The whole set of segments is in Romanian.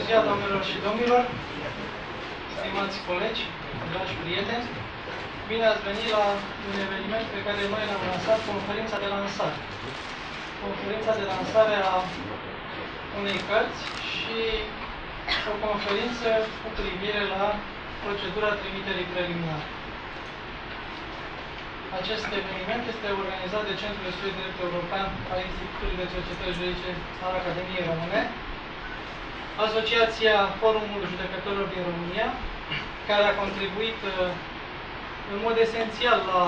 ziua, doamnelor și domnilor, stimați colegi, dragi prieteni, bine ați venit la un eveniment pe care noi l-am lansat, conferința de lansare. Conferința de lansare a unei cărți și o conferință cu privire la procedura trimiterii preliminare. Acest eveniment este organizat de Centrul de Studii Drept European al Institutului de Cercetări Juridice al Academiei Române, Asociația Forumul Judecătorilor din România, care a contribuit în mod esențial la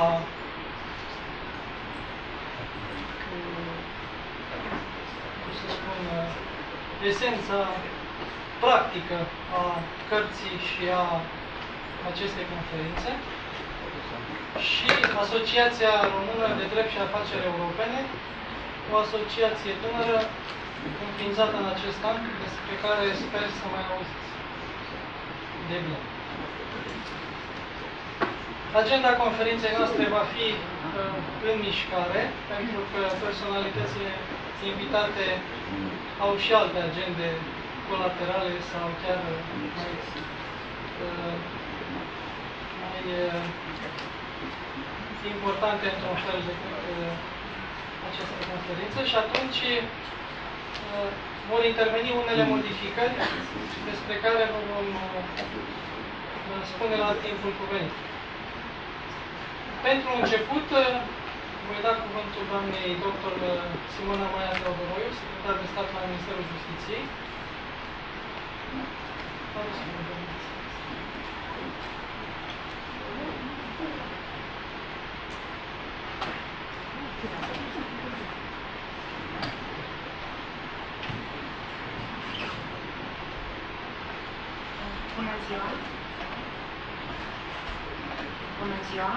esența practică a cărții și a acestei conferințe, și Asociația Română de Drept și Afaceri Europene, o asociație tânără înființată în acest an, despre care sper să mai auziți de bine. Agenda conferinței noastre va fi în mișcare, pentru că personalitățile invitate au și alte agende colaterale sau chiar mai importante într-un fel decât această conferință, și atunci vor interveni unele modificări despre care vă vom spune la timpul cuvenit. Pentru început, voi da cuvântul doamnei dr. Simona Maia Teodoroiu, secretar de stat la Ministerul Justiției. Bună ziua! Bună ziua!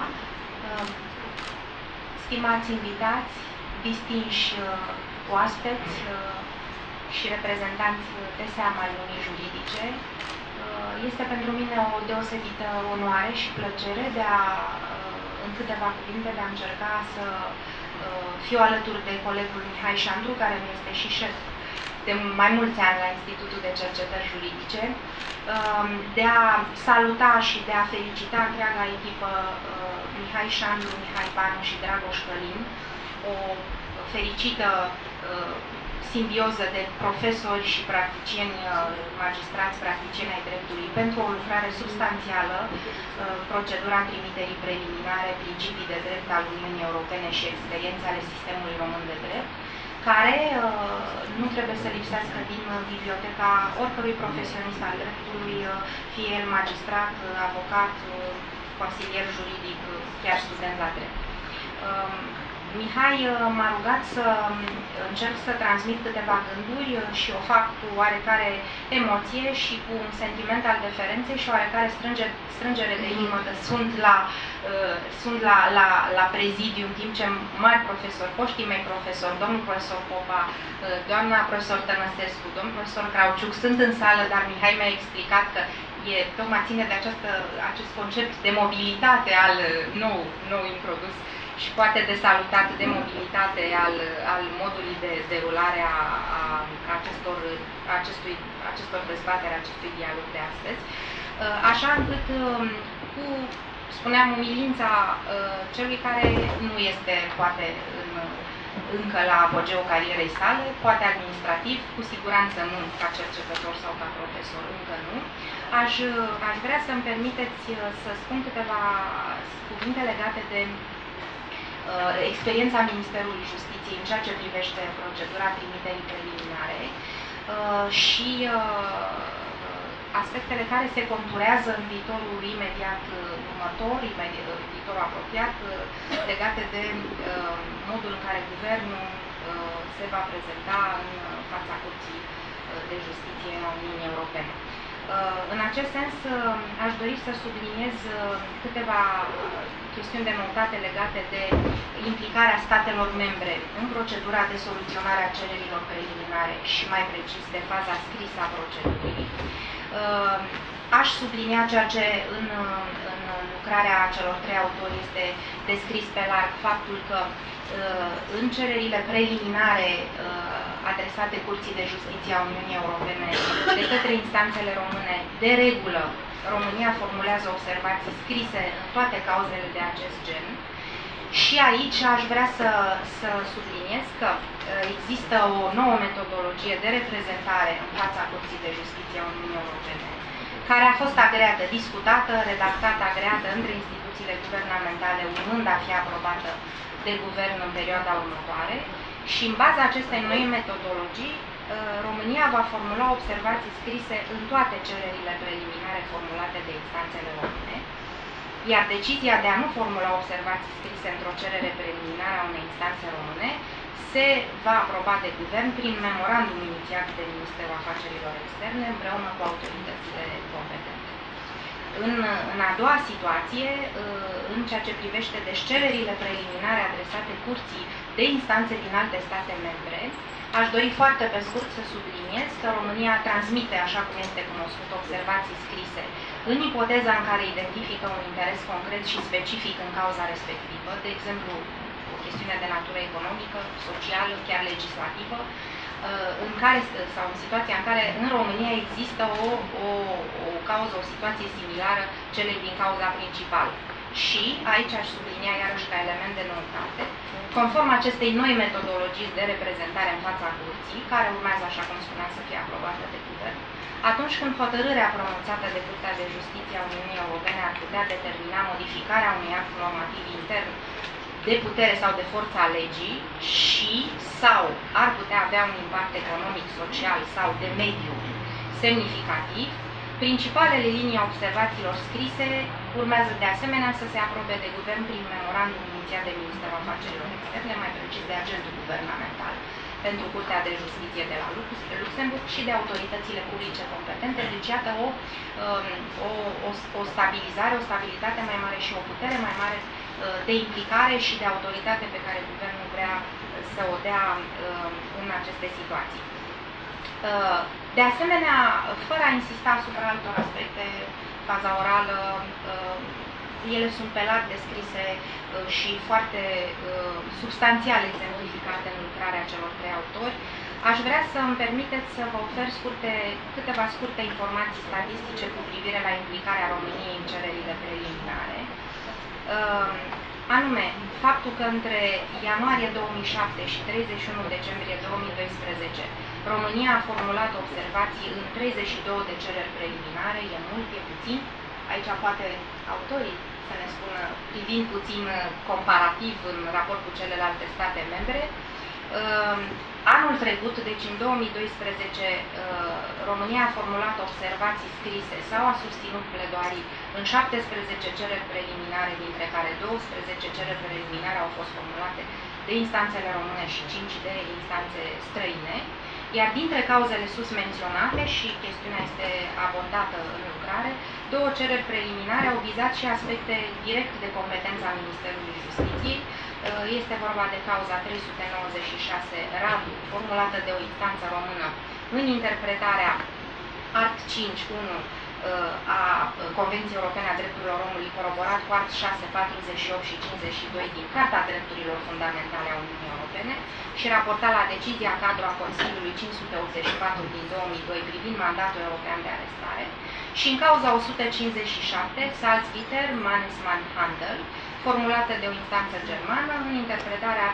Stimați invitați, distinși oaspeți și reprezentanți de seamă ai lumii juridice, este pentru mine o deosebită onoare și plăcere de a, în câteva cuvinte, de a încerca să fiu alături de colegul Mihai Șandru, care mi este și șef de mai mulți ani la Institutul de Cercetări Juridice, de a saluta și de a felicita întreaga echipă Mihai Șandru, Mihai Panu și Dragoș Călin, o fericită simbioză de profesori și practicieni, magistrați, practicieni ai dreptului, pentru o lucrare substanțială, procedura trimiterii preliminare, principii de drept al Uniunii Europene și experiențe ale sistemului român de drept, care nu trebuie să lipsească din biblioteca oricărui profesionist al dreptului, fie el magistrat, avocat, consilier juridic, chiar student la drept. Mihai m-a rugat să încerc să transmit câteva gânduri și o fac cu oarecare emoție și cu un sentiment al deferenței și oarecare strângere de inimă, că sunt la prezidiu, în timp ce mari profesori, foștii mei profesori, domnul profesor Popa, doamna profesor Tănăsescu, domnul profesor Crauciuc, sunt în sală, dar Mihai mi-a explicat că tocmai ține de acest concept de mobilitate al nou introdus și poate de salutat, de mobilitate al modului de derulare a acestor dezbatere, acestui dialog de astăzi. Așa încât, cu, spuneam, umilința celui care nu este, poate, încă la apogeul carierei sale, poate administrativ, cu siguranță nu ca cercetător sau ca profesor, încă nu. Aș vrea să-mi permiteți să spun câteva cuvinte legate de experiența Ministerului Justiției în ceea ce privește procedura trimiterii preliminare și aspectele care se conturează în viitorul imediat următor, viitorul apropiat, legate de modul în care Guvernul se va prezenta în fața Curții de Justiție a Uniunii Europene. În acest sens, aș dori să subliniez câteva chestiuni de notate legate de implicarea statelor membre în procedura de soluționare a cererilor preliminare și, mai precis, de faza scrisă a procedurii. Aș sublinia ceea ce în lucrarea celor trei autori este descris pe larg, faptul că în cererile preliminare adresate Curții de Justiție a Uniunii Europene de către instanțele române, de regulă, România formulează observații scrise în toate cauzele de acest gen. Și aici aș vrea să subliniez că există o nouă metodologie de reprezentare în fața Curții de Justiție a Uniunii Europene, care a fost agreată, discutată, redactată, agreată între instituțiile guvernamentale, urmând a fi aprobată de guvern în perioada următoare. Și în baza acestei noi metodologii, România va formula observații scrise în toate cererile preliminare formulate de instanțele române, iar decizia de a nu formula observații scrise într-o cerere preliminară a unei instanțe române se va aproba de guvern prin memorandum inițiat de Ministerul Afacerilor Externe împreună cu autoritățile competente. În a doua situație, în ceea ce privește deci cererile preliminare adresate curții de instanțe din alte state membre, aș dori foarte pe scurt să subliniez că România transmite, așa cum este cunoscut, observații scrise în ipoteza în care identifică un interes concret și specific în cauza respectivă, de exemplu, o chestiune de natură economică, socială, chiar legislativă, în care, sau în situația în care în România există o cauză, o situație similară celei din cauza principală. Și aici aș sublinia iarăși ca element de noutate, conform acestei noi metodologii de reprezentare în fața curții, care urmează, așa cum spuneam, să fie aprobată de guvern, atunci când hotărârea pronunțată de Curtea de Justiție a Uniunii Europene ar putea determina modificarea unui act normativ intern de putere sau de forță a legii și sau ar putea avea un impact economic, social sau de mediu semnificativ, principalele linii a observațiilor scrise urmează de asemenea să se aprobe de guvern prin memorandum inițiat de Ministerul Afacerilor Externe, mai precis de agentul guvernamental pentru Curtea de Justiție de la Luxemburg și de autoritățile publice competente. Deci, iată o stabilizare, o stabilitate mai mare și o putere mai mare de implicare și de autoritate pe care guvernul vrea să o dea în aceste situații. De asemenea, fără a insista asupra altor aspecte, faza orală, ele sunt pe larg descrise și foarte substanțial exemplificate în lucrarea celor trei autori. Aș vrea să îmi permiteți să vă ofer câteva scurte informații statistice cu privire la implicarea României în cererile preliminare. Anume, faptul că între ianuarie 2007 și 31 decembrie 2012 România a formulat observații în 32 de cereri preliminare, e mult, e puțin. Aici poate autorii să ne spună, privind puțin comparativ în raport cu celelalte state membre. Anul trecut, deci în 2012, România a formulat observații scrise sau a susținut pledoarii în 17 cereri preliminare, dintre care 12 cereri preliminare au fost formulate de instanțele române și 5 de instanțe străine. Iar dintre cauzele sus menționate, și chestiunea este abordată în lucrare, 2 cereri preliminare au vizat și aspecte direct de competență a Ministerului Justiției. Este vorba de cauza 396 Radu, formulată de o instanță română în interpretarea art. 5.1 a Convenției Europene a Drepturilor Omului, coroborat cu art. 6, 48 și 52 din Carta Drepturilor Fundamentale a Uniunii Europene și raportat la decizia cadru a Consiliului 584 din 2002 privind mandatul european de arestare, și în cauza 157 Salzgitter Mannesmann Handel, formulată de o instanță germană în interpretarea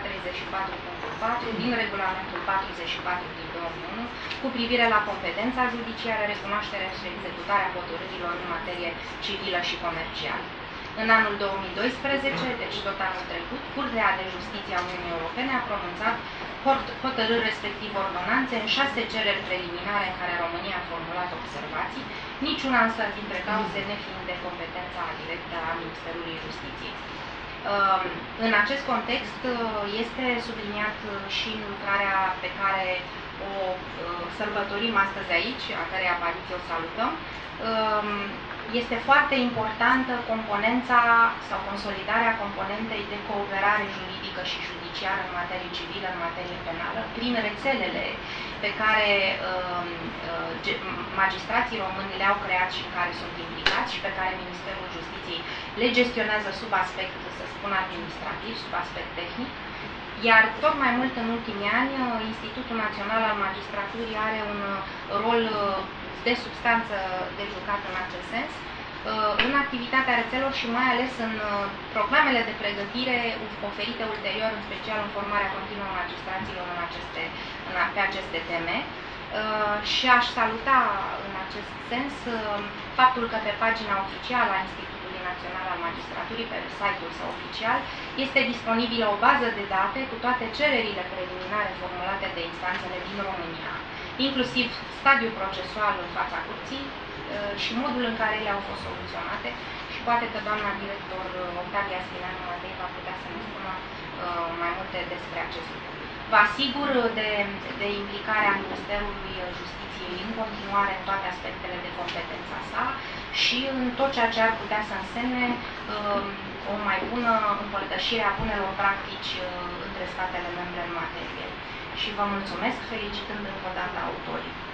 34.4 din regulamentul 44 din 2001 cu privire la competența judiciară, recunoașterea și executarea hotărârilor în materie civilă și comercială. În anul 2012, deci tot anul trecut, Curtea de Justiție a Uniunii Europene a pronunțat hotărâri respectiv ordonanțe în 6 cereri preliminare în care România a formulat observații, niciuna însă dintre cauze nefiind de competența directă a Ministerului Justiției. În acest context este subliniat și în lucrarea pe care o sărbătorim astăzi aici, a cărei apariție o salutăm, este foarte importantă componența sau consolidarea componentei de cooperare juridică și judiciară în materie civilă, în materie penală, prin rețelele pe care magistrații români le-au creat și în care sunt implicați și pe care Ministerul Justiției le gestionează sub aspect, să spun, administrativ, sub aspect tehnic. Iar tot mai mult în ultimii ani, Institutul Național al Magistraturii are un rol de substanță de jucat în acest sens, în activitatea rețelor și mai ales în programele de pregătire oferite ulterior, în special în formarea continuă a magistraților pe aceste teme. Și aș saluta în acest sens faptul că pe pagina oficială a Institutului Național al Magistraturii, pe site-ul său oficial, este disponibilă o bază de date cu toate cererile preliminare formulate de instanțele din România, inclusiv stadiul procesual în fața curții și modul în care ele au fost soluționate, și poate că doamna director Octavia Stileanu Matei va putea să ne spună mai multe despre acest lucru. Vă asigur de implicarea Ministerului Justiției în continuare în toate aspectele de competența sa și în tot ceea ce ar putea să însemne o mai bună împărtășire a bunelor practici între statele membre în materie. Și vă mulțumesc, felicitând încă o dată autorii.